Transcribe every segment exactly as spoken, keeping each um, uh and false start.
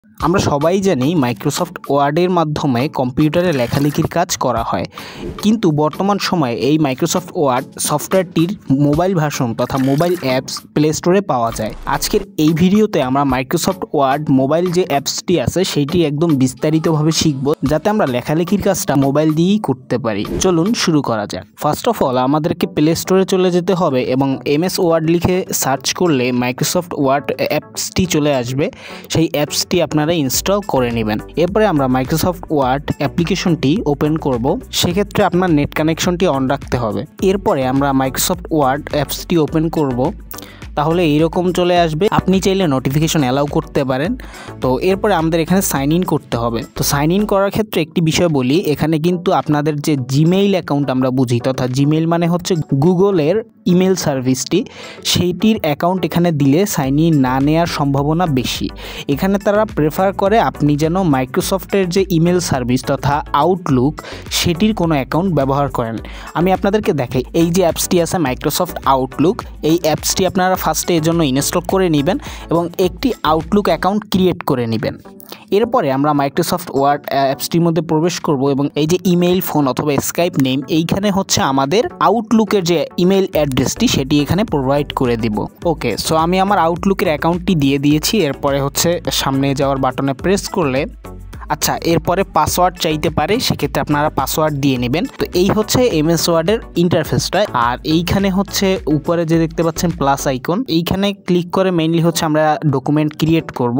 আমরা সবাই জানি মাইক্রোসফট ওয়ার্ডের মাধ্যমে কম্পিউটারে লেখালেখির কাজ করা হয়, কিন্তু বর্তমান সময়ে এই মাইক্রোসফট ওয়ার্ড সফটওয়্যারটির মোবাইল ভার্সন তথা মোবাইল অ্যাপস প্লে স্টোরে পাওয়া যায়। আজকের এই ভিডিওতে আমরা মাইক্রোসফট ওয়ার্ড মোবাইল যে অ্যাপসটি আছে সেইটি একদম বিস্তারিতভাবে শিখব, যাতে আমরা লেখালেখির কাজটা মোবাইল দিয়েই করতে পারি। চলুন শুরু করা যাক। ফার্স্ট অফ অল আমাদেরকে প্লে স্টোরে চলে যেতে হবে এবং এমএস ওয়ার্ড লিখে সার্চ করলে মাইক্রোসফট ওয়ার্ড অ্যাপসটি চলে আসবে। সেই অ্যাপসটি আপনারা ইনস্টল করে নেবেন। এরপরে আমরা মাইক্রোসফট ওয়ার্ড অ্যাপ্লিকেশনটি ওপেন করব। সেক্ষেত্রে আপনার নেট কানেকশনটি অন রাখতে হবে। এরপরে আমরা মাইক্রোসফট ওয়ার্ড অ্যাপসটি ওপেন করব। তাহলে এইরকম চলে আসবে। আপনি চাইলে নোটিফিকেশন অ্যালাউ করতে পারেন। তো এরপরে আমাদের এখানে সাইন ইন করতে হবে। তো সাইন ইন করার ক্ষেত্রে একটি বিষয় বলি, এখানে কিন্তু আপনাদের যে জিমেইল অ্যাকাউন্ট আমরা বুঝি, তথা জিমেইল মানে হচ্ছে গুগলের ইমেল সার্ভিসটি, সেইটির অ্যাকাউন্ট এখানে দিলে সাইন ইন না নেওয়ার সম্ভাবনা বেশি। এখানে তারা প্রেফার করে আপনি যেন মাইক্রোসফটের যে ইমেল সার্ভিস তথা আউটলুক সেটির কোনো অ্যাকাউন্ট ব্যবহার করেন। আমি আপনাদেরকে দেখাই, এই যে অ্যাপসটি আছে মাইক্রোসফট আউটলুক, এই অ্যাপসটি আপনারা ফার্স্টে এর জন্য ইনস্টল করে নেবেন এবং একটি আউটলুক অ্যাকাউন্ট ক্রিয়েট করে নেবেন। এরপরে আমরা মাইক্রোসফট ওয়ার্ড অ্যাপসটির মধ্যে প্রবেশ করব এবং এই যে ইমেইল, ফোন অথবা স্কাইপ নেম, এইখানে হচ্ছে আমাদের আউটলুকের যে ইমেইল অ্যাড্রেসটি সেটি এখানে প্রোভাইড করে দিব। ওকে, সো আমি আমার আউটলুকের অ্যাকাউন্টটি দিয়ে দিয়েছি। এরপরে হচ্ছে সামনে যাওয়ার বাটনে প্রেস করলে আচ্ছা এরপরে পাসওয়ার্ড চাইতে পারে, সেক্ষেত্রে আপনারা পাসওয়ার্ড দিয়ে নেবেন। তো এই হচ্ছে এমএস ওয়ার্ডের ইন্টারফেসটা। আর এইখানে হচ্ছে উপরে যে দেখতে পাচ্ছেন প্লাস আইকন, এইখানে ক্লিক করে মেইনলি হচ্ছে আমরা ডকুমেন্ট ক্রিয়েট করব।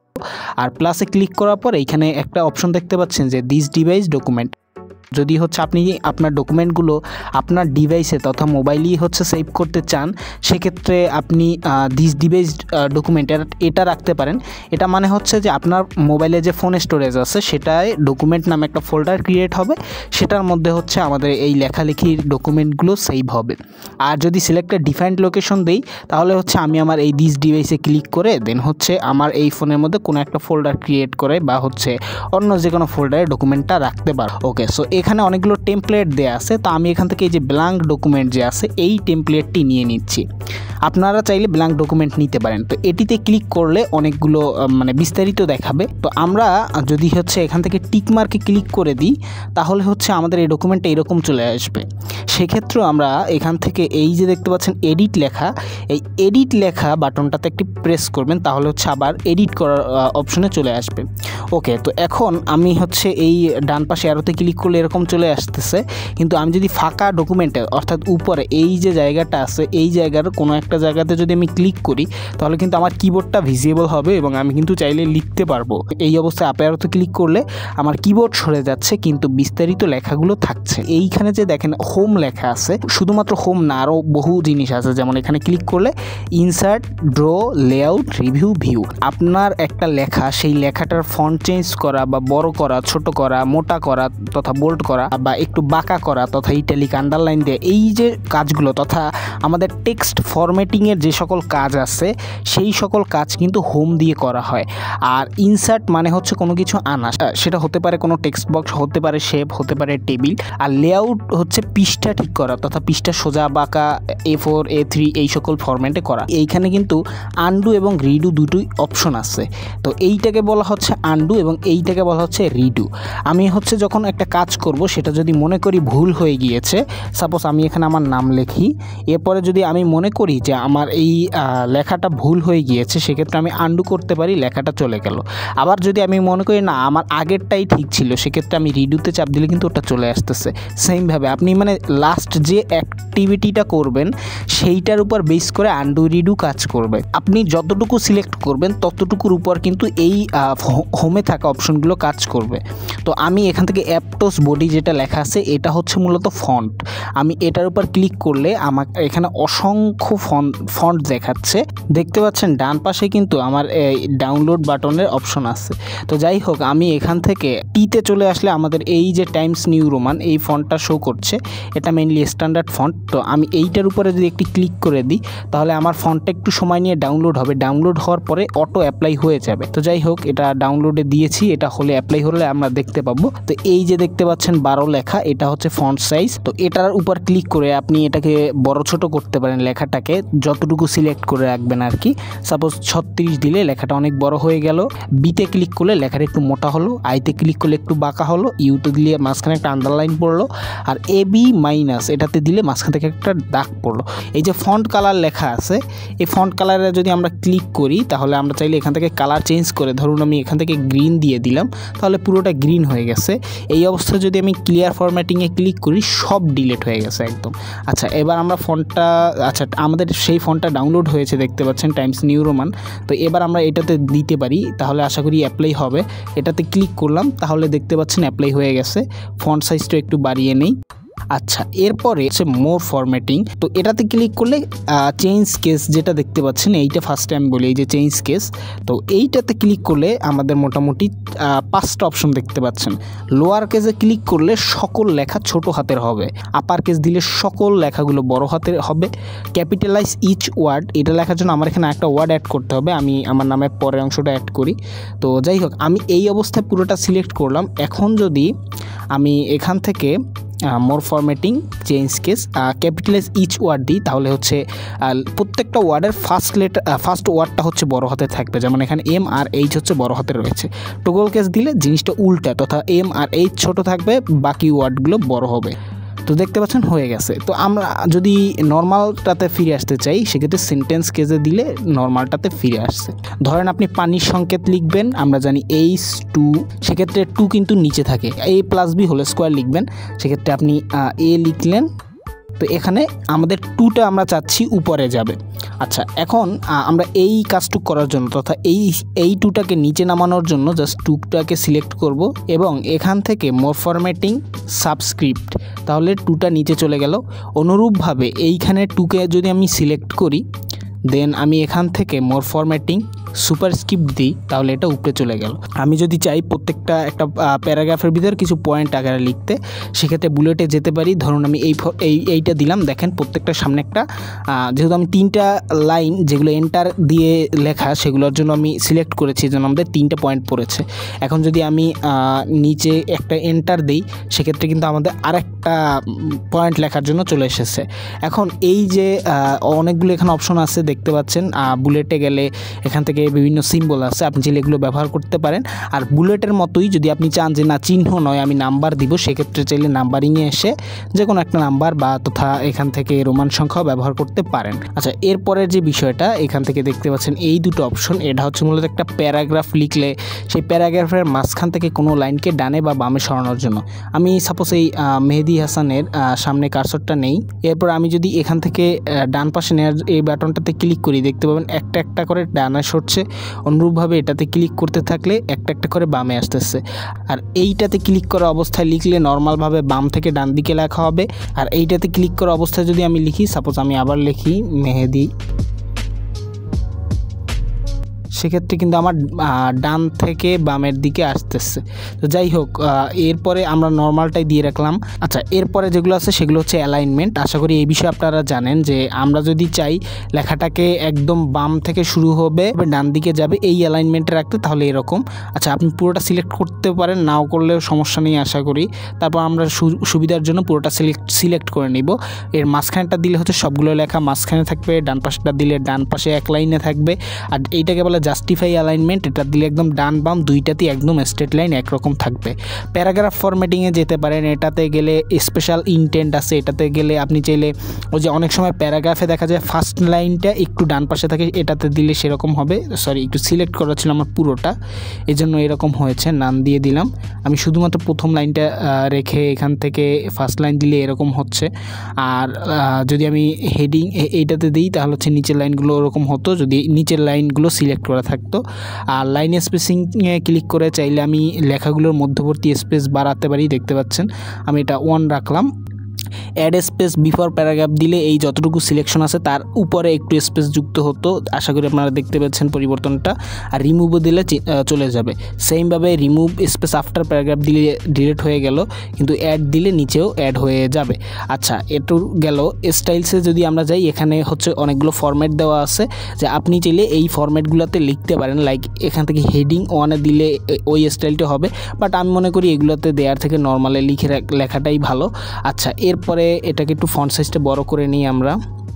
আর প্লাসে ক্লিক করার পর এইখানে একটা অপশন দেখতে পাচ্ছেন যে দিস ডিভাইস ডকুমেন্ট। যদি হচ্ছে আপনি আপনার ডকুমেন্টগুলো আপনার ডিভাইসে তথা মোবাইলেই হচ্ছে সেভ করতে চান, সেক্ষেত্রে আপনি দিস ডিভাইস ডকুমেন্ট এটা রাখতে পারেন। এটা মানে হচ্ছে যে আপনার মোবাইলে যে ফোন স্টোরেজ আছে সেটায় ডকুমেন্ট নামে একটা ফোল্ডার ক্রিয়েট হবে, সেটার মধ্যে হচ্ছে আমাদের এই লেখালেখির ডকুমেন্টগুলো সেভ হবে। আর যদি সিলেক্টেড ডিফাইন্ড লোকেশন দেই, তাহলে হচ্ছে আমি আমার এই দিস ডিভাইসে ক্লিক করে দেন হচ্ছে আমার এই ফোনের মধ্যে কোনো একটা ফোল্ডার ক্রিয়েট করে বা হচ্ছে অন্য যে কোনো ফোল্ডারে ডকুমেন্টটা রাখতে পারবো। ওকে, সো এখানে অনেকগুলো টেমপ্লেট দেওয়া আছে। তো আমি এখান থেকে এই যে ব্ল্যাঙ্ক ডকুমেন্ট যে আছে এই টেমপ্লেটটি নিয়ে নিচ্ছি। আপনারা চাইলে ব্ল্যাঙ্ক ডকুমেন্ট নিতে পারেন। তো এটিতে ক্লিক করলে অনেকগুলো মানে বিস্তারিত দেখাবে। তো আমরা যদি হচ্ছে এখান থেকে টিক মার্কে ক্লিক করে দিই, তাহলে হচ্ছে আমাদের এই ডকুমেন্টটা এরকম চলে আসবে। সেক্ষেত্রেও আমরা এখান থেকে এই যে দেখতে পাচ্ছেন এডিট লেখা, এই এডিট লেখা বাটনটাতে একটি প্রেস করবেন, তাহলে হচ্ছে আবার এডিট করার অপশনে চলে আসবে। ওকে, তো এখন আমি হচ্ছে এই ডান পাশে অ্যারোতে ক্লিক করলে এরকম চলে আসতেছে। কিন্তু আমি যদি ফাঁকা ডকুমেন্টে অর্থাৎ উপরে এই যে জায়গাটা আছে এই জায়গার কোনো একটা জায়গাতে যদি আমি ক্লিক করি, তাহলে কিন্তু আমার কিবোর্ডটা ভিজিবল হবে এবং আমি কিন্তু চাইলে লিখতে পারবো। এই অবস্থায় আপ অ্যারোতে ক্লিক করলে আমার কিবোর্ড সরে যাচ্ছে কিন্তু বিস্তারিত লেখাগুলো থাকছে। এইখানে যে দেখেন হোম লেখা আছে, শুধুমাত্র হোম না আরও বহু জিনিস আছে। যেমন এখানে ক্লিক করলে insert, draw, layout, review, view. আপনার একটা লেখা, সেই লেখাটার ফন্ট চেঞ্জ করা বা বড় করা, ছোট করা, মোটা করা তথা বোল্ড করা বা একটু বাঁকা করা তথা ইটালিক, আন্ডারলাইন দিয়ে এই যে কাজগুলো তথা আমাদের টেক্সট ফরম্যাটিংয়ের যে সকল কাজ আছে সেই সকল কাজ কিন্তু হোম দিয়ে করা হয়। আর ইনসার্ট মানে হচ্ছে কোনো কিছু আনা, সেটা হতে পারে কোনো টেক্সট বক্স, হতে পারে শেপ, হতে পারে টেবিল। আর লেআউট হচ্ছে পৃষ্ঠা ঠিক করা তথা পৃষ্ঠা সোজা বাঁকা, এ ফোর, এ থ্রি এই সকল ফরম্যাটে করা। এইখানে কিন্তু আনডু এবং রিডু দুটোই অপশন আছে। তো এইটাকে বলা হচ্ছে আনডু এবং এইটাকে বলা হচ্ছে রিডু। আমি হচ্ছে যখন একটা কাজ করব সেটা যদি মনে করি ভুল হয়ে গিয়েছে, সাপোজ আমি এখানে আমার নাম লিখি, এরপরে যদি আমি মনে করি যে আমার এই লেখাটা ভুল হয়ে গিয়েছে, সেক্ষেত্রে আমি আনডু করতে পারি, লেখাটা চলে গেল। আবার যদি আমি মনে করি না আমার আগেরটাই ঠিক ছিল, সেক্ষেত্রে আমি রিডুতে চাপ দিলে কিন্তু ওটা চলে আসতেছে। সেমভাবে আপনি মানে লাস্ট যে অ্যাক্টিভিটিটা করবেন সেইটার উপর বেস করে আনডু রিডু কাজ করবে। আপনি যতটুকু সিলেক্ট করবেন ততটুকুর উপর কিন্তু এই হোমে থাকা অপশনগুলো কাজ করবে। তো আমি এখান থেকে অ্যাপটোস বডি যেটা লেখা আছে এটা হচ্ছে মূলত ফন্ট। আমি এটার উপর ক্লিক করলে আমার এখানে অসংখ্য ফন্ট ফন্ট দেখাচ্ছে। দেখতে পাচ্ছেন ডান পাশে কিন্তু আমার এই ডাউনলোড বাটনের অপশন আছে। তো যাই হোক, আমি এখান থেকে টিতে চলে আসলে আমাদের এই যে টাইমস নিউ রোমান এই ফন্টটা শো করছে, এটা মেইনলি স্ট্যান্ডার্ড ফন্ট। তো আমি এইটার উপরে যদি একটি ক্লিক করে দিই, তাহলে আমার ফন্টটা একটু সময় নিয়ে ডাউনলোড হবে। ডাউনলোড হওয়ার পরে অটো অ্যাপ্লাই হয়ে যাবে। তো যাই হোক, এটা ডাউনলোডে দিয়েছি, এটা হলে অ্যাপ্লাই হলে আমরা দেখতে পাবো। তো এই যে দেখতে পাচ্ছেন পাচ্ছেন বারো লেখা, এটা হচ্ছে ফন্ট সাইজ। তো এটার উপর ক্লিক করে আপনি এটাকে বড় ছোট করতে পারেন, লেখাটাকে যতটুকু সিলেক্ট করে রাখবেন আর কি। সাপোজ ছত্রিশ দিলে লেখাটা অনেক বড় হয়ে গেল। বিতে ক্লিক করলে লেখাটা একটু মোটা হলো, আইতে ক্লিক করলে একটু বাঁকা হলো, ইউতে দিলে মাঝখানে একটা আন্ডারলাইন পড়লো, আর এ বি মাইনাস এটাতে দিলে মাঝখান থেকে একটা দাগ পড়লো। এই যে ফন্ট কালার লেখা আছে, এই ফন্ট কালারে যদি আমরা ক্লিক করি তাহলে আমরা চাইলে এখান থেকে কালার চেঞ্জ করে, ধরুন আমি এখান থেকে গ্রিন দিয়ে দিলাম, তাহলে পুরোটা গ্রিন হয়ে গেছে। এই অবস্থায় যদি আমি ক্লিয়ার ফরম্যাটিংয়ে ক্লিক করি সব ডিলিট হয়ে গেছে একদম। আচ্ছা, এবার আমরা ফন্টটা, আচ্ছা আমাদের সেই ফন্টটা ডাউনলোড হয়েছে দেখতে পাচ্ছেন, টাইমস নিউ রোমান। তো এবার আমরা এটাতে দিতে পারি, তাহলে আশা করি অ্যাপ্লাই হবে। এটাতে ক্লিক করলাম, তাহলে দেখতে পাচ্ছেন অ্যাপ্লাই হয়ে গেছে। ফন্ট সাইজটা একটু বাড়িয়ে নেই। আচ্ছা, এরপরে হচ্ছে মোর ফরম্যাটিং। তো এটাতে ক্লিক করলে চেঞ্জ কেস যেটা দেখতে পাচ্ছেন, এইটা ফার্স্ট টাইম বলি, এই যে চেঞ্জ কেস। তো এইটাতে ক্লিক করলে আমাদের মোটামুটি পাঁচটা অপশন দেখতে পাচ্ছেন। লোয়ার কেসে ক্লিক করলে সকল লেখা ছোট হাতের হবে, আপার কেস দিলে সকল লেখাগুলো বড় হাতের হবে। ক্যাপিটালাইজ ইচ ওয়ার্ড, এটা লেখার জন্য আমার এখানে একটা ওয়ার্ড অ্যাড করতে হবে, আমি আমার নামের পরের অংশটা অ্যাড করি। তো যাই হোক, আমি এই অবস্থায় পুরোটা সিলেক্ট করলাম। এখন যদি আমি এখান থেকে more formatting change case capitalise each word দিই, তাহলে হচ্ছে প্রত্যেকটা ওয়ার্ডের ফার্স্ট লেটার ফার্স্ট ওয়ার্ডটা হচ্ছে বড় হাতে থাকবে। যেমন এখানে এম আর এইচ হচ্ছে বড় হাতে রয়েছে। টগল কেস দিলে জিনিসটা উল্টা, তথা এম আর এইচ ছোট থাকবে, বাকি ওয়ার্ডগুলো বড় হবে। তো দেখতে পাচ্ছেন হয়ে গেছে। তো আমরা যদি নর্মালটাতে ফিরে আসতে চাই, সেক্ষেত্রে সেন্টেন্স কেসে দিলে নর্মালটাতে ফিরে আসছে। ধরেন আপনি পানির সংকেত লিখবেন, আমরা জানি এইচ টু, সেক্ষেত্রে টু কিন্তু নিচে থাকে। A plus B whole square লিখবেন, সেক্ষেত্রে আপনি এ লিখলেন। তো এখানে আমাদের টুটা আমরা চাচ্ছি উপরে যাবে। আচ্ছা, এখন আমরা এই কাজটুক করার জন্য, তথা এই এই টুটাকে নিচে নামানোর জন্য জাস্ট টুটাকে সিলেক্ট করব এবং এখান থেকে মোর ফরম্যাটিং সাবস্ক্রিপ্ট, তাহলে টুটা নিচে চলে গেল। অনুরূপভাবে এইখানে টুকে যদি আমি সিলেক্ট করি, দেন আমি এখান থেকে মোর ফরম্যাটিং সুপারস্ক্রিপ্ট দিই, তাহলে এটা উপরে চলে গেল। আমি যদি চাই প্রত্যেকটা একটা প্যারাগ্রাফের ভিতরে কিছু পয়েন্ট আকারে লিখতে, সেক্ষেত্রে বুলেটে যেতে পারি। ধরুন আমি এই এই এইটা দিলাম, দেখেন প্রত্যেকটার সামনে একটা, যেহেতু আমি তিনটা লাইন যেগুলো এন্টার দিয়ে লেখা, সেগুলোর জন্য আমি সিলেক্ট করেছি, যেন আমাদের তিনটা পয়েন্ট পড়েছে। এখন যদি আমি নিচে একটা এন্টার দিই, সেক্ষেত্রে কিন্তু আমাদের আরেকটা পয়েন্ট লেখার জন্য চলে এসেছে। এখন এই যে অনেকগুলো এখানে অপশন আছে দেখতে পাচ্ছেন, বুলেটে গেলে এখান থেকে বিভিন্ন সিম্বল আছে, আপনি চাইলে এগুলো ব্যবহার করতে পারেন। আর বুলেটের মতোই যদি আপনি চান যে না চিহ্ন নয় আমি নাম্বার দিব, সেক্ষেত্রে চাইলে নাম্বারিংয়ে এসে যে কোনো একটা নাম্বার বা তথা এখান থেকে রোমান সংখ্যাও ব্যবহার করতে পারেন। আচ্ছা, এরপরের যে বিষয়টা এখান থেকে দেখতে পাচ্ছেন এই দুটো অপশন, এটা হচ্ছে মূলত একটা প্যারাগ্রাফ লিখলে সেই প্যারাগ্রাফের মাঝখান থেকে কোনো লাইনকে ডানে বা বামে সরানোর জন্য। আমি সাপোজ এই মেহেদি হাসানের সামনে কার্সরটা নেই, এরপর আমি যদি এখান থেকে ডান পাশে নেওয়ার এই বাটনটাতে ক্লিক করি, দেখতে পাবেন একটা একটা করে ডানে সরছে। অনুরূপভাবে এটাতে ক্লিক করতে থাকলে একটা একটা করে বামে আসতেছে। আর এইটাতে ক্লিক করা অবস্থায় লিখলে নর্মালভাবে বাম থেকে ডান দিকে লেখা হবে। আর এইটাতে ক্লিক করা অবস্থায় যদি আমি লিখি, সাপোজ আমি আবার লিখি মেহেদি, সেক্ষেত্রে কিন্তু আমার ডান থেকে বামের দিকে আসতেছে। তো যাই হোক, এরপরে আমরা নর্মালটাই দিয়ে রাখলাম। আচ্ছা, এরপরে যেগুলো আছে সেগুলো হচ্ছে অ্যালাইনমেন্ট। আশা করি এই বিষয়ে আপনারা জানেন যে আমরা যদি চাই লেখাটাকে একদম বাম থেকে শুরু হবে ডান দিকে যাবে এই অ্যালাইনমেন্টে রাখতে, তাহলে এরকম। আচ্ছা, আপনি পুরোটা সিলেক্ট করতে পারেন, নাও করলেও সমস্যা নেই আশা করি। তারপর আমরা সুবিধার জন্য পুরোটা সিলেক্ট সিলেক্ট করে নিব। এর মাঝখানেটা দিলে হচ্ছে সবগুলো লেখা মাঝখানে থাকবে, ডান পাশেটা দিলে ডান পাশে এক লাইনে থাকবে। আর এইটাকে বলে জাস্টিফাই অ্যালাইনমেন্ট, এটা দিলে একদম ডান বাম দুইটাতেই একদম স্ট্রেট লাইন একরকম থাকবে। প্যারাগ্রাফ ফরম্যাটিংয়ে যেতে পারেন, এটাতে গেলে স্পেশাল ইনটেন্ট আছে, এটাতে গেলে আপনি চাইলে ওই যে অনেক সময় প্যারাগ্রাফে দেখা যায় ফার্স্ট লাইনটা একটু ডান পাশে থাকে, এটাতে দিলে সেরকম হবে। সরি, একটু সিলেক্ট করা ছিল আমার পুরোটা, এই জন্য এরকম হয়েছে, নাম দিয়ে দিলাম। আমি শুধুমাত্র প্রথম লাইনটা রেখে এখান থেকে ফার্স্ট লাইন দিলে এরকম হচ্ছে। আর যদি আমি হেডিং এইটাতে দিই, তাহলে হচ্ছে নিচের লাইনগুলো ওরকম হতো যদি নিচের লাইনগুলো সিলেক্ট করা থাকতো। আর লাইন স্পেসিংয়ে ক্লিক করে চাইলে আমি লেখাগুলোর মধ্যবর্তী স্পেস বাড়াতে পারি, দেখতে পাচ্ছেন আমি এটা ওয়ান রাখলাম। অ্যাড স্পেস বিফোর প্যারাগ্রাফ দিলে এই যতটুকু সিলেকশন আছে তার উপরে একটু স্পেস যুক্ত হতো, আশা করি আপনারা দেখতে পাচ্ছেন পরিবর্তনটা। আর রিমুভও দিলে চলে যাবে। সেমভাবে remove space after paragraph delete ডিলিট হয়ে গেল, কিন্তু অ্যাড দিলে নিচেও অ্যাড হয়ে যাবে। আচ্ছা, এটু গেল। স্টাইলসে যদি আমরা যাই, এখানে হচ্ছে অনেকগুলো ফরম্যাট দেওয়া আছে যে আপনি চাইলে এই ফরম্যাটগুলোতে লিখতে পারেন। লাইক এখান থেকে হেডিং ওয়ানে দিলে ওই স্টাইলটা হবে, বাট আমি মনে করি এগুলোতে দেওয়ার থেকে নর্মালে লিখে লেখাটাই ভালো। আচ্ছা, এরপরে এটাকে একটু ফন্ট সাইজটা বড় করে নিই আমরা।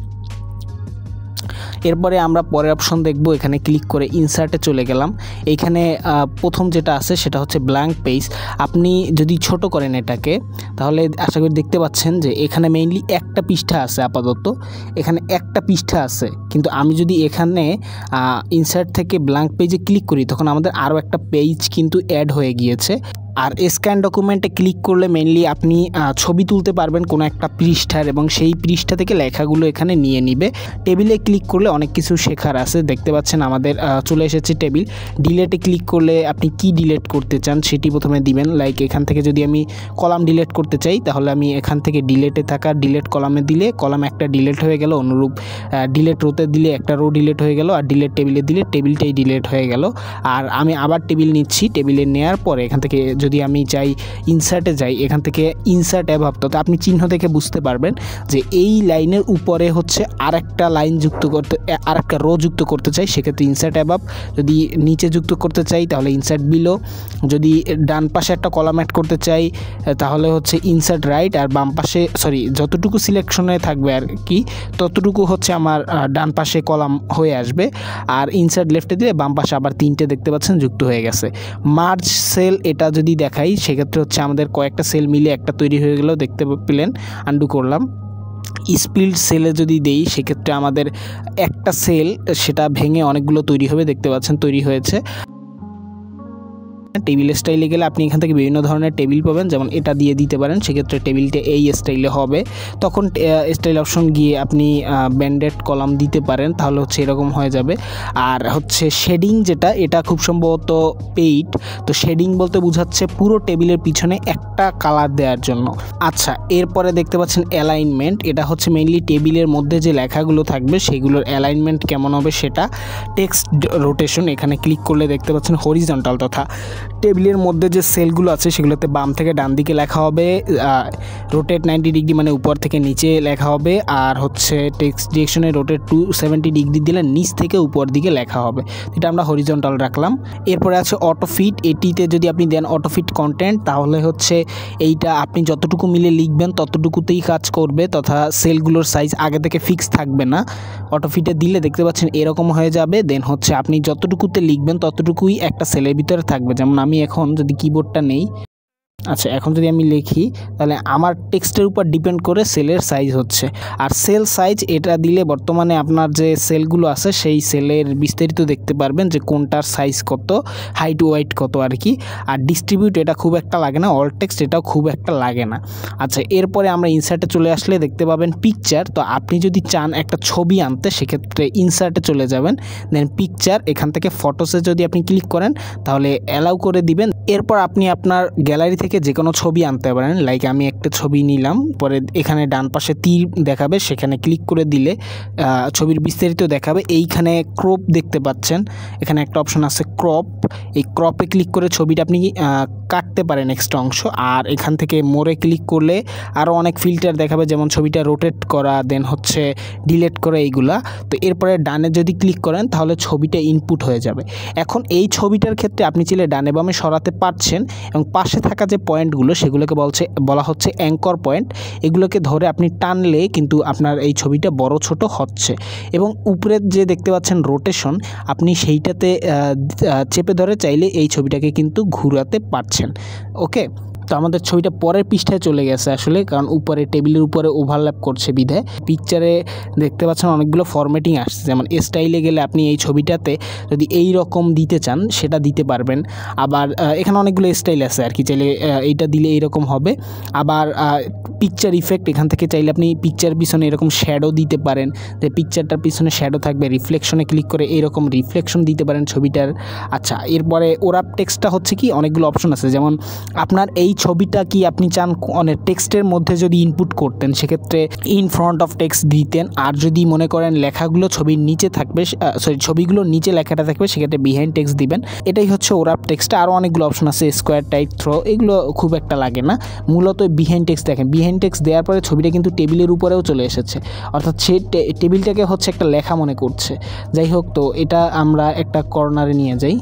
এরপরে আমরা পরের অপশন দেখব। এখানে ক্লিক করে ইনসার্টে চলে গেলাম। এখানে প্রথম যেটা আছে সেটা হচ্ছে ব্ল্যাঙ্ক পেজ। আপনি যদি ছোট করেন এটাকে, তাহলে আশা করি দেখতে পাচ্ছেন যে এখানে মেইনলি একটা পৃষ্ঠা আছে। আপাতত এখানে একটা পৃষ্ঠা আছে, কিন্তু আমি যদি এখানে ইনসার্ট থেকে ব্ল্যাঙ্ক পেজে ক্লিক করি, তখন আমাদের আরও একটা পেজ কিন্তু অ্যাড হয়ে গিয়েছে। আর স্ক্যান ডকুমেন্টে ক্লিক করলে মেইনলি আপনি ছবি তুলতে পারবেন কোনো একটা পৃষ্ঠার, এবং সেই পৃষ্ঠা থেকে লেখাগুলো এখানে নিয়ে নিবে। টেবিলে ক্লিক করলে অনেক কিছু শেখার আছে। দেখতে পাচ্ছেন আমাদের চলে এসেছে টেবিল। ডিলেটে ক্লিক করলে আপনি কি ডিলেট করতে চান সেটি প্রথমে দিবেন। লাইক এখান থেকে যদি আমি কলাম ডিলেট করতে চাই, তাহলে আমি এখান থেকে ডিলেটে থাকা ডিলেট কলামে দিলে কলাম একটা ডিলেট হয়ে গেল। অনুরূপ ডিলেট রোতে দিলে একটা রো ডিলেট হয়ে গেল, আর ডিলেট টেবিলে দিলে টেবিলটাই ডিলেট হয়ে গেল। আর আমি আবার টেবিল নিচ্ছি। টেবিলে নেওয়ার পরে এখান থেকে যদি আমি চাই ইনসার্টে যাই, এখান থেকে ইনসার্ট অ্যাভাব, তো আপনি চিহ্ন দেখে বুঝতে পারবেন যে এই লাইনের উপরে হচ্ছে আরেকটা লাইন যুক্ত করতে, আরেকটা রো যুক্ত করতে চাই, সেক্ষেত্রে ইনসার্ট অ্যাভাব। যদি নিচে যুক্ত করতে চাই তাহলে ইনসার্ট বিলো। যদি ডান পাশে একটা কলাম অ্যাড করতে চাই তাহলে হচ্ছে ইনসার্ট রাইট। আর বাম পাশে সরি যতটুকু সিলেকশনে থাকবে আর কি, ততটুকু হচ্ছে আমার ডান পাশে কলাম হয়ে আসবে। আর ইনসার্ট লেফটে দিলে বাম পাশে আবার তিনটে দেখতে পাচ্ছেন যুক্ত হয়ে গেছে। মার্জ সেল এটা যদি দেখাই, সেক্ষেত্রে হচ্ছে আমাদের কয়েকটা সেল মিলে একটা তৈরি হয়ে গেল, দেখতে পেলেন। আন্ডু করলাম। স্প্লিট সেলে যদি দেই, সেক্ষেত্রে আমাদের একটা সেল সেটা ভেঙে অনেকগুলো তৈরি হবে, দেখতে পাচ্ছেন তৈরি হয়েছে। টেবিল স্টাইলে গেলে আপনি এখান থেকে বিভিন্ন ধরনের টেবিল পাবেন, যেমন এটা দিয়ে দিতে পারেন, সেক্ষেত্রে টেবিলটা এই স্টাইলে হবে। তখন স্টাইল অপশন গিয়ে আপনি ব্যান্ডেড কলাম দিতে পারেন, তাহলে হচ্ছে এরকম হয়ে যাবে। আর হচ্ছে শেডিং যেটা, এটা খুব সম্ভবত পেইড। তো শেডিং বলতে বোঝাচ্ছে পুরো টেবিলের পিছনে একটা কালার দেওয়ার জন্য। আচ্ছা, এরপরে দেখতে পাচ্ছেন অ্যালাইনমেন্ট। এটা হচ্ছে মেইনলি টেবিলের মধ্যে যে লেখাগুলো থাকবে সেগুলোর অ্যালাইনমেন্ট কেমন হবে সেটা। টেক্সট রোটেশন, এখানে ক্লিক করলে দেখতে পাচ্ছেন হরিজন্টাল, তথা টেবিলের মধ্যে যে সেলগুলো আছে সেগুলোতে বাম থেকে ডান দিকে লেখা হবে। রোটেট নাইনটি ডিগ্রি মানে উপর থেকে নিচে লেখা হবে। আর হচ্ছে টেক্সট ডিরেকশনে রোটেট টু সেভেন্টি ডিগ্রি দিলে নিচ থেকে উপর দিকে লেখা হবে। এটা আমরা হরিজন্টাল রাখলাম। এরপরে আছে অটোফিট। এটিতে যদি আপনি দেন অটোফিট কন্টেন্ট, তাহলে হচ্ছে এইটা আপনি যতটুকু মিলে লিখবেন ততটুকুতেই কাজ করবে, তথা সেলগুলোর সাইজ আগে থেকে ফিক্স থাকবে না। অটোফিটে দিলে দেখতে পাচ্ছেন এরকম হয়ে যাবে। দেন হচ্ছে আপনি যতটুকুতে লিখবেন ততটুকুই একটা সেলের ভিতরে থাকবে। যেমন আমি এখন যদি কিবোর্ডটা নেই, আচ্ছা এখন যদি আমি লিখি, তাহলে আমার টেক্সটের উপর ডিপেন্ড করে সেলের সাইজ হচ্ছে। আর সেল সাইজ এটা দিলে বর্তমানে আপনার যে সেলগুলো আছে সেই সেলের বিস্তারিত দেখতে পারবেন, যে কোনটার সাইজ কত, হাইট ওয়াইট কত আর কি। আর ডিস্ট্রিবিউট এটা খুব একটা লাগে না, অল টেক্সট এটাও খুব একটা লাগে না। আচ্ছা, এরপরে আমরা ইনসার্টে চলে আসলে দেখতে পাবেন পিকচার। তো আপনি যদি চান একটা ছবি আনতে, সেক্ষেত্রে ইনসার্টে চলে যাবেন, দেন পিকচার, এখান থেকে ফটোসে যদি আপনি ক্লিক করেন তাহলে অ্যালাউ করে দিবেন। এরপর আপনি আপনার গ্যালারি থেকে যে কোনো ছবি আনতে পারেন। লাইক আমি একটা ছবি নিলাম, পরে এখানে ডান পাশে তীর দেখাবে, সেখানে ক্লিক করে দিলে ছবির বিস্তারিত দেখাবে। এইখানে ক্রপ দেখতে পাচ্ছেন, এখানে একটা অপশন আছে ক্রপ। এই ক্রপে ক্লিক করে ছবিটা আপনি কাটতে পারেন এক্সট্রা অংশ। আর এখান থেকে মোড়ে ক্লিক করলে আরও অনেক ফিল্টার দেখাবে, যেমন ছবিটা রোটেট করা, দেন হচ্ছে ডিলেট করা, এইগুলা। তো এরপরে ডানে যদি ক্লিক করেন তাহলে ছবিটা ইনপুট হয়ে যাবে। এখন এই ছবিটার ক্ষেত্রে আপনি চাইলে ডানে বামে সরাতে পারছেন, এবং পাশে থাকা যে পয়েন্টগুলো সেগুলোকে বলছে বলা হচ্ছে অ্যাঙ্কর পয়েন্ট। এগুলোকে ধরে আপনি টানলে কিন্তু আপনার এই ছবিটা বড় ছোট হচ্ছে। এবং উপরে যে দেখতে পাচ্ছেন রোটেশন, আপনি সেইটাতে চেপে ধরে চাইলে এই ছবিটাকে কিন্তু ঘুরাতে পারছেন। ওকে, তো আমাদের ছবিটা পরের পৃষ্ঠায় চলে গেছে আসলে, কারণ উপরে টেবিলের উপরে ওভারল্যাপ করছে বিধায়। পিকচারে দেখতে পাচ্ছেন অনেকগুলো ফরম্যাটিং আসছে, যেমন স্টাইলে গেলে আপনি এই ছবিটাতে যদি এই রকম দিতে চান সেটা দিতে পারবেন। আবার এখানে অনেকগুলো স্টাইল আছে আর কি, চাইলে এইটা দিলে এইরকম হবে। আবার পিকচার ইফেক্ট, এখান থেকে চাইলে আপনি পিকচার পিছনে এরকম শ্যাডো দিতে পারেন, যে পিকচারটার পিছনে শ্যাডো থাকবে। রিফ্লেকশনে ক্লিক করে এরকম রিফ্লেকশন দিতে পারেন ছবিটার। আচ্ছা, এরপরে ওরাপ টেক্সটটা হচ্ছে কি অনেকগুলো অপশন আছে, যেমন আপনার এই ছবিটা কি আপনি চান অনেক টেক্সটের মধ্যে যদি ইনপুট করতেন সেক্ষেত্রে ইন ফ্রন্ট অফ টেক্সট দিতেন, আর যদি মনে করেন লেখাগুলো ছবির নিচে থাকবে সরি ছবিগুলোর নিচে লেখাটা থাকবে সেক্ষেত্রে বিহাইন্ড টেক্সট দিবেন। এটাই হচ্ছে ওরাপ টেক্সটটা। আরও অনেকগুলো অপশন আছে, স্কোয়ার টাইপ, থ্রো, এগুলো খুব একটা লাগে না। মূলত বিহাইন্ড টেক্সট দেখেন, বিহাইন্ড টেক্সট দেওয়ার পরে ছবিটা কিন্তু টেবিলের উপরেও চলে এসেছে, অর্থাৎ সে টেবিলটাকে হচ্ছে একটা লেখা মনে করছে। যাই হোক, তো এটা আমরা একটা কর্নারে নিয়ে যাই।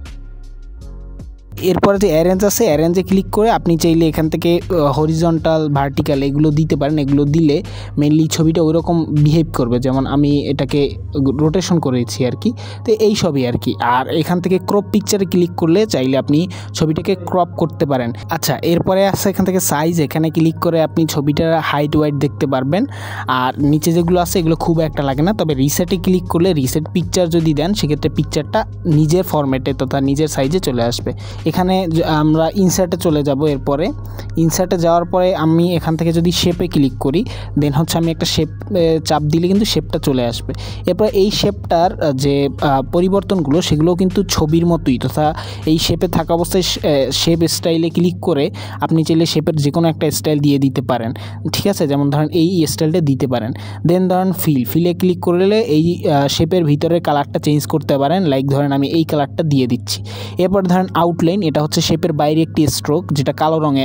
এরপরে যে অ্যারেঞ্জ আছে, অ্যারেঞ্জে ক্লিক করে আপনি চাইলে এখান থেকে হরিজন্টাল, ভার্টিক্যাল এগুলো দিতে পারেন। এগুলো দিলে মেনলি ছবিটা ওই রকম বিহেভ করবে, যেমন আমি এটাকে রোটেশন করেছি আর কি। তো এই সবই আর কি। আর এখান থেকে ক্রপ পিকচারে ক্লিক করলে চাইলে আপনি ছবিটাকে ক্রপ করতে পারেন। আচ্ছা, এরপরে আছে এখান থেকে সাইজ, এখানে ক্লিক করে আপনি ছবিটার হাইট ওয়াইট দেখতে পারবেন। আর নিচে যেগুলো আছে এগুলো খুব একটা লাগে না, তবে রিসেটে ক্লিক করলে রিসেট পিকচার যদি দেন সেক্ষেত্রে পিকচারটা নিজের ফরম্যাটে তথা নিজের সাইজে চলে আসবে। এখানে আমরা ইনসার্টে চলে যাব। এরপরে ইনসার্টে যাওয়ার পরে আমি এখান থেকে যদি শেপে ক্লিক করি, দেন হচ্ছে আমি একটা শেপ চাপ দিলে কিন্তু শেপটা চলে আসবে। এরপর এই শেপটার যে পরিবর্তনগুলো সেগুলো কিন্তু ছবির মতোই, তথা এই শেপে থাকা অবস্থায় শেপ স্টাইলে ক্লিক করে আপনি চাইলে শেপের যে কোনো একটা স্টাইল দিয়ে দিতে পারেন, ঠিক আছে। যেমন ধরেন এই স্টাইলটা দিতে পারেন। দেন ধরেন ফিল, ফিলে ক্লিক করলে এই শেপের ভিতরে কালারটা চেঞ্জ করতে পারেন। লাইক ধরেন আমি এই কালারটা দিয়ে দিচ্ছি। এরপর ধরেন আউটলাইন, এটা হচ্ছে শেপের বাইরে একটি স্ট্রোক যেটা কালো রঙে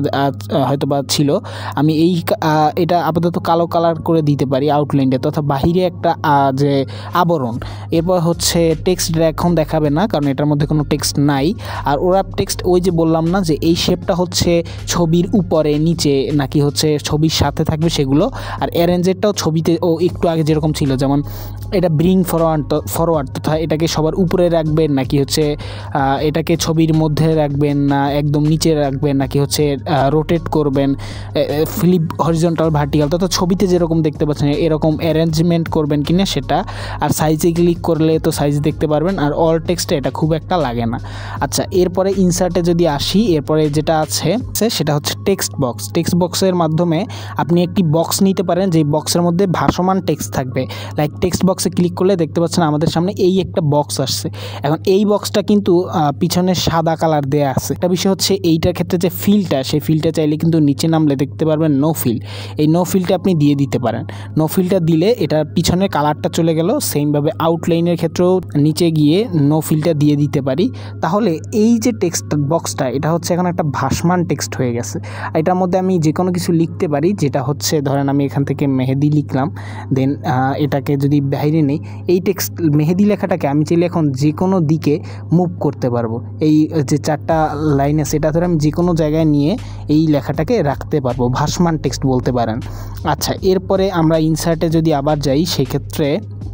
হয়তো বা ছিল, আমি এই এটা আপাতত কালো কালার করে দিতে পারি আউটলাইনটা, তথা বাহিরে একটা যে আবরণ। এরপর হচ্ছে টেক্সট এখন দেখাবে না কারণ এটার মধ্যে কোনো টেক্সট নাই। আর ওরাপ টেক্সট ওই যে বললাম না যে এই শেপটা হচ্ছে ছবির উপরে নিচে নাকি হচ্ছে ছবির সাথে থাকবে সেগুলো। আর অ্যারেঞ্জেরটাও ছবিতে ও একটু আগে যেরকম ছিল, যেমন এটা ব্রিং ফরওয়ার্ড ফরওয়ার্ড তথা এটাকে সবার উপরে রাখবেন নাকি হচ্ছে এটাকে ছবির মধ্যে রাখবেন না একদম নিচে রাখবেন নাকি হচ্ছে রোটেট করবেন, ফ্লিপ, হরিজন্টাল, ভার্টিক্যাল তথা ছবিতে যেরকম দেখতে পাচ্ছেন এরকম অ্যারেঞ্জমেন্ট করবেন কিনা সেটা। আর সাইজে ক্লিক করলে তো সাইজ দেখতে পারবেন। আর অল টেক্সটে এটা খুব একটা লাগে না। আচ্ছা, এরপরে ইনসার্টে যদি আসি, এরপরে যেটা আছে সেটা হচ্ছে টেক্সট বক্স। টেক্সট বক্সের মাধ্যমে আপনি একটি বক্স নিতে পারেন যে বক্সের মধ্যে ভাসমান টেক্সট থাকবে। লাইক টেক্সট বক্সে ক্লিক করলে দেখতে পাচ্ছেন আমাদের সামনে এই একটা বক্স আসছে। এখন এই বক্সটা কিন্তু পিছনে সাদা কালার দেয়া আছে। একটা বিষয় হচ্ছে এইটার ক্ষেত্রে যে ফিলটা, সেই ফিলটা চাইলে কিন্তু নিচে নামলে দেখতে পারবেন নো ফিল। এই নো ফিলটা আপনি দিয়ে দিতে পারেন। নো ফিলটা দিলে এটার পিছনে কালারটা চলে গেল। সেমভাবে আউটলাইনের ক্ষেত্রেও নিচে গিয়ে নো ফিলটা দিয়ে দিতে পারি। তাহলে এই যে টেক্সট বক্সটা এটা হচ্ছে এখন একটা ভাসমান টেক্সট হয়ে গেছে। এটার মধ্যে আমি যে কোনো কিছু লিখতে পারি, যেটা হচ্ছে ধরেন আমি এখান থেকে মেহেদি লিখলাম। দেন এটাকে যদি বাইরে নেই, এই টেক্সট মেহেদি লেখাটাকে আমি চাইলে এখন যে কোনো দিকে মুভ করতে পারবো। এই যে চারটা লাইন আছে এটা ধরে আমি যে কোনো জায়গায় নিয়ে এই লেখাটাকে রাখতে পারবো, ভাসমান টেক্সট বলতে পারেন। আচ্ছা, এরপরে আমরা ইনসার্টে যদি আবার যাই সেক্ষেত্রে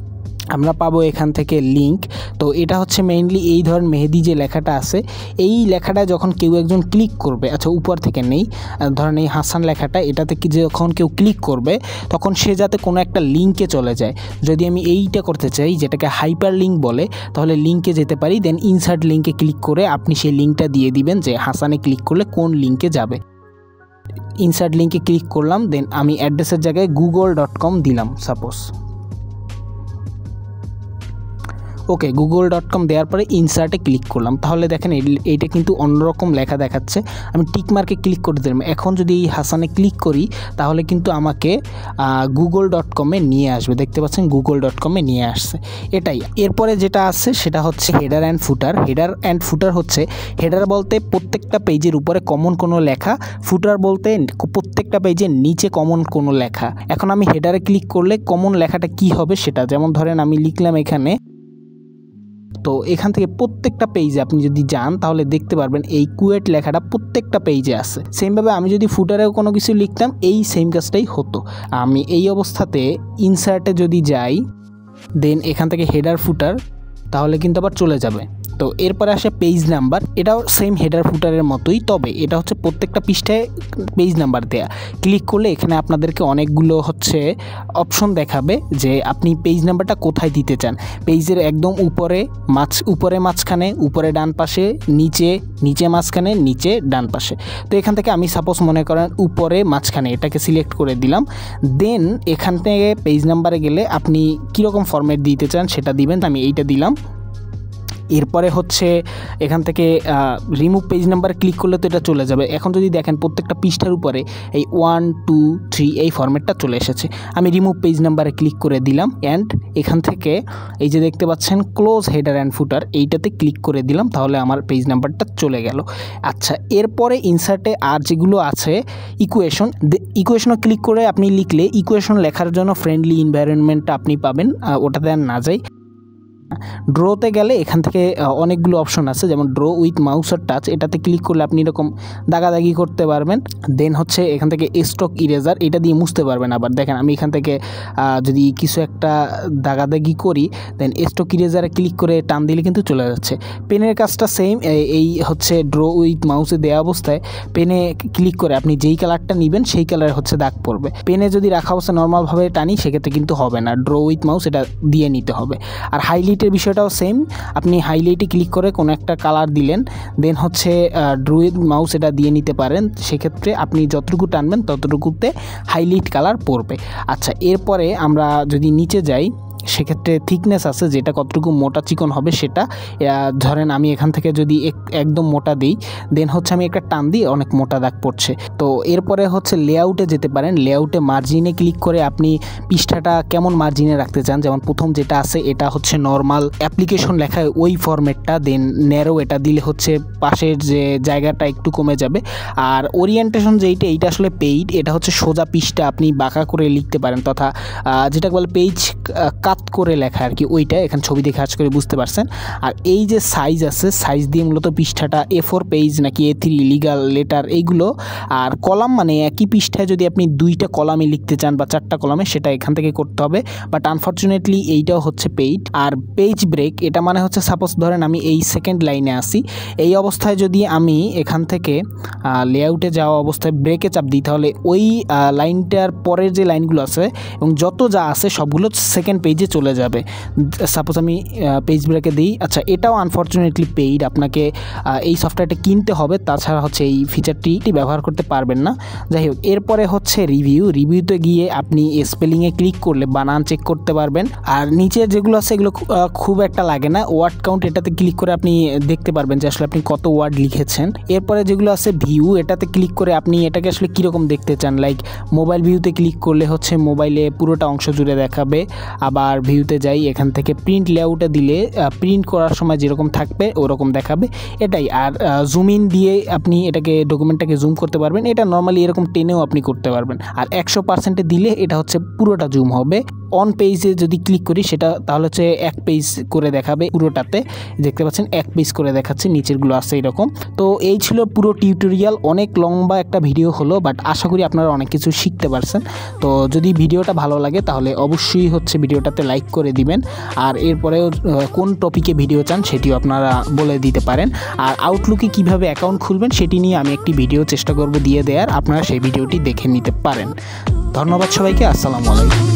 আমরা পাবো এখান থেকে লিঙ্ক। তো এটা হচ্ছে মেইনলি এই ধরনের মেহেদি যে লেখাটা আছে এই লেখাটা যখন কেউ একজন ক্লিক করবে, আচ্ছা উপর থেকে নেই, ধরেন এই হাসান লেখাটা, এটাতে কি যখন কেউ ক্লিক করবে তখন সে যাতে কোনো একটা লিঙ্কে চলে যায়। যদি আমি এইটা করতে চাই যেটাকে হাইপার লিঙ্ক বলে, তাহলে লিঙ্কে যেতে পারি। দেন ইনসার্ট লিঙ্কে ক্লিক করে আপনি সেই লিঙ্কটা দিয়ে দিবেন যে হাসানে ক্লিক করলে কোন লিঙ্কে যাবে। ইনসার্ট লিঙ্কে ক্লিক করলাম, দেন আমি অ্যাড্রেসের জায়গায় গুগল ডট কম দিলাম suppose. Okay, Google dot com দেওয়ার পরে ইনসার্টে ক্লিক করলাম। তাহলে দেখেন এইটা কিন্তু অন্যরকম লেখা দেখাচ্ছে। আমি টিক মার্কে ক্লিক করে দিলাম। এখন যদি এই হাসানে ক্লিক করি তাহলে কিন্তু আমাকে গুগল ডট কমে নিয়ে আসবে। দেখতে পাচ্ছেন গুগল ডট কমে নিয়ে আসছে। এটাই। এরপরে যেটা আছে সেটা হচ্ছে header and footer. Header and footer হচ্ছে, হেডার বলতে প্রত্যেকটা পেজের উপরে কমন কোনো লেখা, ফুটার বলতে প্রত্যেকটা পেজের নিচে কমন কোনো লেখা। এখন আমি হেডারে ক্লিক করলে কমন লেখাটা কি হবে সেটা, যেমন ধরেন আমি লিখলাম এখানে, তো এখান থেকে প্রত্যেকটা পেজে আপনি যদি যান তাহলে দেখতে পারবেন এই কুয়েট লেখাটা প্রত্যেকটা পেজে আছে। সেমভাবে আমি যদি ফুটারেও কোনো কিছু লিখতাম এই সেম কাজটাই হতো। আমি এই অবস্থাতে ইনসার্টে যদি যাই, দেন এখান থেকে হেডার ফুটার, তাহলে কিন্তু আবার চলে যাবে। তো এরপরে আসে পেজ নাম্বার। এটাও সেম হেডার ফুটারের মতোই, তবে এটা হচ্ছে প্রত্যেকটা পৃষ্ঠায় পেজ নাম্বার দেয়া। ক্লিক করলে এখানে আপনাদেরকে অনেকগুলো হচ্ছে অপশন দেখাবে যে আপনি পেজ নাম্বারটা কোথায় দিতে চান। পেজের একদম উপরে, মাঝ উপরে মাঝখানে, উপরে ডান পাশে, নিচে নিচে মাঝখানে, নিচে ডান পাশে। তো এখান থেকে আমি সাপোজ মনে করেন উপরে মাঝখানে এটাকে সিলেক্ট করে দিলাম। দেন এখান থেকে পেজ নাম্বারে গেলে আপনি কীরকম ফরম্যাট দিতে চান সেটা দিবেন। আমি এইটা দিলাম। এরপরে হচ্ছে এখান থেকে রিমুভ পেজ নাম্বার ক্লিক করলে তো এটা চলে যাবে। এখন যদি দেখেন প্রত্যেকটা পৃষ্ঠার উপরে এই ওয়ান টু থ্রি এই ফরম্যাটটা চলে এসেছে। আমি রিমুভ পেজ নাম্বারে ক্লিক করে দিলাম অ্যান্ড এখান থেকে এই যে দেখতে পাচ্ছেন ক্লোজ হেডার অ্যান্ড ফুটার, এইটাতে ক্লিক করে দিলাম, তাহলে আমার পেজ নাম্বারটা চলে গেল। আচ্ছা, এরপরে ইনসার্টে আর যেগুলো আছে ইকুয়েশন, ইকুয়েশনে ক্লিক করে আপনি লিখলে ইকুয়েশন লেখার জন্য ফ্রেন্ডলি এনভায়রনমেন্টটা আপনি পাবেন, ওটাতে আর না যাই। ড্রোতে গেলে এখান থেকে অনেকগুলো অপশন আছে, যেমন ড্রো উইথ মাউস আর টাচ, এটাতে ক্লিক করলে আপনি এরকম দাগাদাগি করতে পারবেন। দেন হচ্ছে এখান থেকে স্ট্রোক ইরেজার, এটা দিয়ে মুছতে পারবেন। আবার দেখেন আমি এখান থেকে যদি কিছু একটা দাগাদাগি করি দেন স্ট্রোক ইরেজারে ক্লিক করে টান দিলে কিন্তু চলে যাচ্ছে। পেনের কাজটা সেম, এই হচ্ছে ড্রো উইথ মাউসে দেওয়া অবস্থায় পেনে ক্লিক করে আপনি যেই কালারটা নেবেন সেই কালারে হচ্ছে দাগ পড়বে। পেনে যদি রাখা অবস্থা নর্মালভাবে টানি সেক্ষেত্রে কিন্তু হবে না, ড্রো উইথ মাউস এটা দিয়ে নিতে হবে। আর হাইলাইট এর বিষয়টাও সেম, আপনি হাইলাইটে ক্লিক করে কোনো একটা কালার দিলেন, দেন হচ্ছে ড্রো উইথ মাউস এটা দিয়ে নিতে পারেন। সেক্ষেত্রে আপনি যতটুকু টানবেন ততটুকুতে হাইলাইট কালার পড়বে। আচ্ছা, এরপরে আমরা যদি নিচে যাই সেক্ষেত্রে থিকনেস আছে, যেটা কতটুকু মোটা চিকন হবে সেটা। ধরেন আমি এখান থেকে যদি একদম মোটা দিই দেন হচ্ছে আমি একটা টান দিই অনেক মোটা দাগ পড়ছে। তো এরপরে হচ্ছে লেআউটে যেতে পারেন। লেআউটে মার্জিনে ক্লিক করে আপনি পৃষ্ঠাটা কেমন মার্জিনে রাখতে চান, যেমন প্রথম যেটা আছে এটা হচ্ছে নর্মাল অ্যাপ্লিকেশন লেখায় ওই ফরম্যাটটা, দেন ন্যারো এটা দিলে হচ্ছে পাশের যে জায়গাটা একটু কমে যাবে। আর ওরিয়েন্টেশন যেইটা এইটা আসলে পেইড, এটা হচ্ছে সোজা পৃষ্ঠা আপনি বাঁকা করে লিখতে পারেন, তথা যেটা বলে পেজ কাট করে লেখা আর কি, ওইটা এখানে ছবি দেখে কাজ করে বুঝতে পারছেন। আর এই যে সাইজ আছে, সাইজ দিয়ে মূলত পৃষ্ঠাটা এ ফোর পেজ নাকি এ থ্রি লিগাল লেটার এইগুলো। আর কলাম মানে একই পৃষ্ঠায় যদি আপনি দুইটা কলামে লিখতে চান বা চারটা কলামে, সেটা এখান থেকে করতে হবে, বাট আনফর্চুনেটলি এইটাও হচ্ছে পেইড। আর পেজ ব্রেক, এটা মানে হচ্ছে সাপোজ ধরেন আমি এই সেকেন্ড লাইনে আসি, এই অবস্থায় যদি আমি এখান থেকে লেআউটে যাওয়া অবস্থায় ব্রেকে চাপ দিই তাহলে ওই লাইনটার পরের যে লাইনগুলো আছে এবং যত যা আছে সবগুলো সেকেন্ড পেজে চলে যাবে। সাপোজ আমি পেজ ব্রেকে দিই, আচ্ছা এটাও আনফর্চুনেটলি পেইড, আপনাকে এই সফটওয়্যারটা কিনতে হবে, তাছাড়া হচ্ছে এই ফিচারটি ব্যবহার করতে পারবেন না। যাই হোক, এরপরে হচ্ছে রিভিউ। রিভিউতে গিয়ে আপনি স্পেলিংয়ে ক্লিক করলে বানান চেক করতে পারবেন। আর নিচে যেগুলো আছে এগুলো খুব একটা লাগে না, ওয়ার্ড কাউন্ট এটাতে ক্লিক করে আপনি দেখতে পারবেন যে আসলে আপনি কত ওয়ার্ড লিখেছেন। এরপরে যেগুলো আছে ভিউ, এটাতে ক্লিক করে আপনি এটাকে আসলে কীরকম দেখতে চান, লাইক মোবাইল ভিউতে ক্লিক করলে হচ্ছে মোবাইলে পুরোটা অংশ জুড়ে দেখাবে। আবার ভিউতে যাই, এখান থেকে প্রিন্ট লেআউটে দিলে প্রিন্ট করার সময় যেরকম থাকবে ওরকম দেখাবে, এটাই। আর জুম ইন দিয়ে আপনি এটাকে ডকুমেন্টটাকে জুম করতে পারবেন, এটা নর্মালি এরকম টেনেও আপনি করতে পারবেন। আর একশো পার্সেন্টে দিলে এটা হচ্ছে পুরোটা জুম হবে। অন পেজে যদি ক্লিক করি সেটা তাহলে হচ্ছে এক পেজ করে দেখাবে, পুরোটাতে দেখতে পাচ্ছেন এক পেজ করে দেখাচ্ছে, নিচেরগুলো আছে এরকম। তো এই ছিল পুরো টিউটোরিয়াল, অনেক লম্বা একটা ভিডিও হলো, বাট আশা করি আপনারা অনেক কিছু শিখতে পারছেন। তো যদি ভিডিওটা ভালো লাগে তাহলে অবশ্যই হচ্ছে ভিডিওটাতে লাইক করে দিবেন। আর এরপরেও কোন টপিকে ভিডিও চান সেটিও আপনারা বলে দিতে পারেন। আর আউটলুকে কিভাবে অ্যাকাউন্ট খুলবেন সেটি নিয়ে আমি একটি ভিডিও চেষ্টা করব দিয়ে দেওয়ার, আপনারা সেই ভিডিওটি দেখে নিতে পারেন। ধন্যবাদ সবাইকে, আসসালামু আলাইকুম।